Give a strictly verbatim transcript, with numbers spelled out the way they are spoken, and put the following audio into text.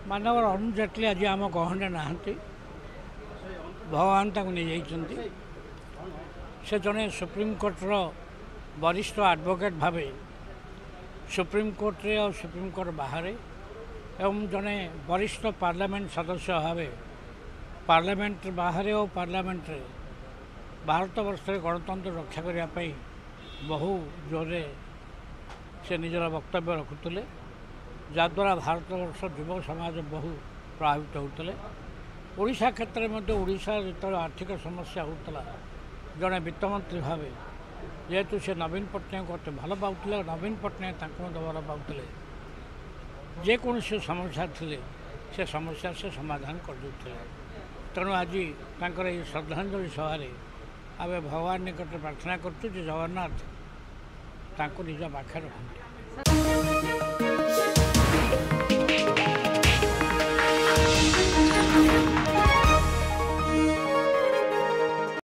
मानवर अरुण जेटली आज आम गहणे नहांती भगवान ताको नहीं जाइछन्ति से जने सुप्रीम कोर्टर वरिष्ठ एडवोकेट भावे सुप्रीम कोर्ट रे और सुप्रीम कोर्ट बाहर एवं जने वरिष्ठ पार्लियामेंट सदस्य भावे पार्लियामेंट बाहर और पार्लियामेंट रे भारत वर्ष गणतंत्र रक्षा करने बहु जोरे से निजर वक्तव्य रखुले जद्वारा भारत वर्ष युव समाज बहु प्रभावित होते ओडिशा क्षेत्र में ओडिशा जो आर्थिक समस्या होता जड़े वित्तमंत्री भाव जेहेतु से नवीन पट्टनायक अति भल पाते नवीन पट्टनायक भल पाते जेकोसी समस्या थी से समस्या से समाधान कर तेणु आज ये श्रद्धांजलि सभारे आम भगवान निकट प्रार्थना करूँ जगन्नाथ निज पाखे रखते।